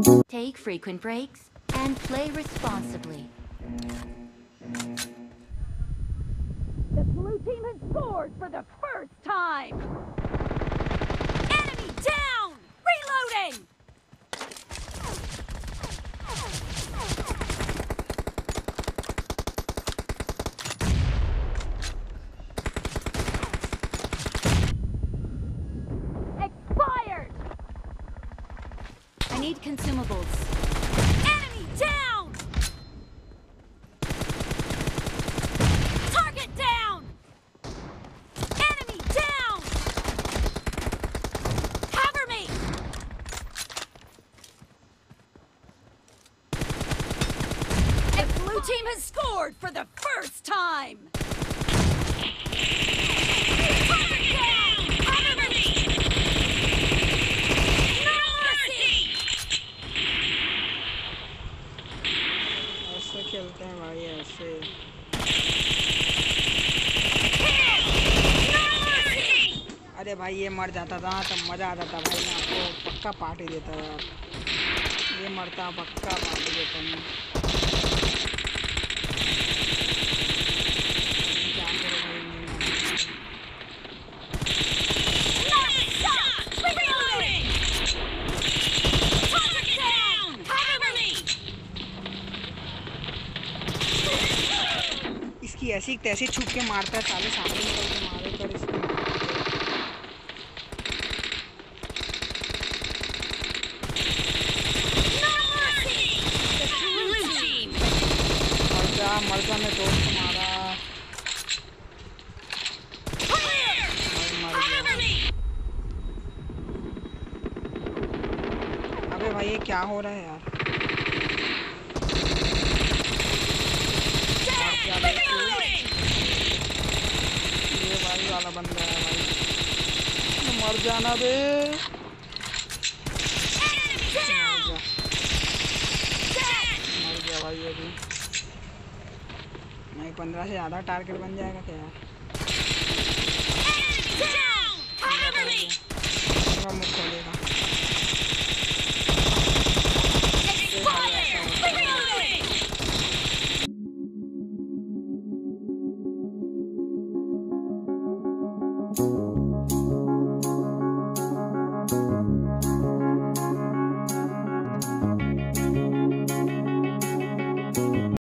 Take frequent breaks and play responsibly. The blue team has scored for the first time! Enemy down! Reloading! Expired! I need consumables. Enemy down! Target down! Enemy down! Cover me! The blue team has scored for the first time! Target down! Cover me! No mercy! ऐसे खेलते हैं भाई ऐसे। अरे भाई ये मर जाता था तब मजा आता था भाई, मैं आपको पक्का पार्टी देता यार। ये मरता पक्का पार्टी देता मैं। क्या करो भाई, नहीं Nice shot! Reloading! Target down! Cover me! इसकी ऐसी तैसी छुप के मारता है साले, सामने निकल के मारे कर इसको। No mercy! The blue team! मर जा मैं दोस्त मारा। Clear! मर Cover गया। me! अबे भाई ये क्या हो रहा है यार। Dead! Reloading! ये भाई वाला बंदा है भाई, मर जाना बे। Enemy down! Dead! मर गया भाई ये भी। नहीं 15 से ज़्यादा टारगेट बन जाएगा क्या यार। Enemy down! Cover me! मुख खोलेगा।